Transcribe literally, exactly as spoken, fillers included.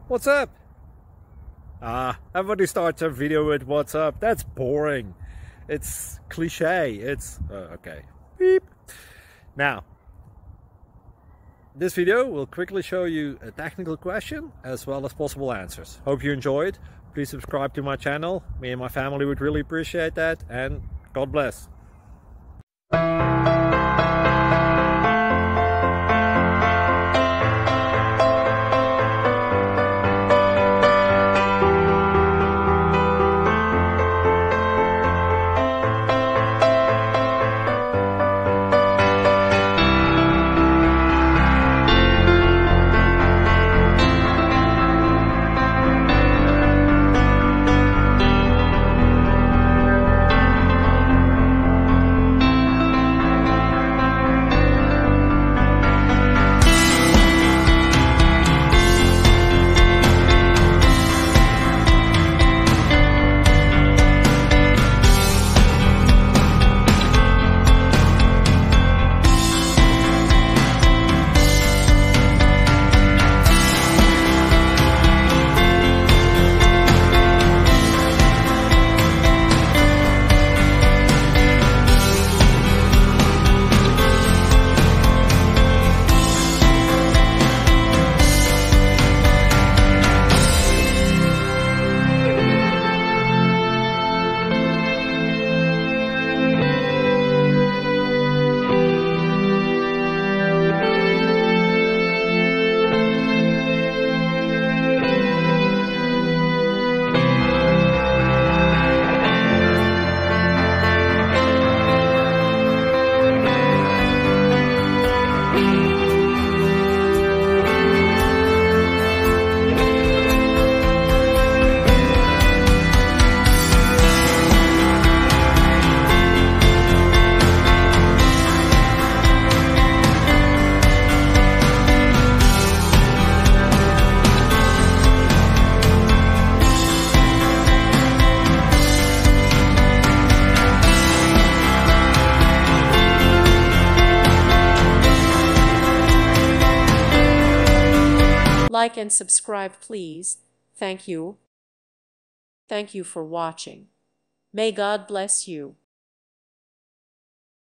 What's up? Ah, everybody starts a video with what's up. That's boring. It's cliche. It's uh, okay. Beep. Now, this video will quickly show you a technical question as well as possible answers. Hope you enjoyed. Please subscribe to my channel. Me and my family would really appreciate that, and God bless. Like and subscribe, please. Thank you. Thank you for watching. May God bless you.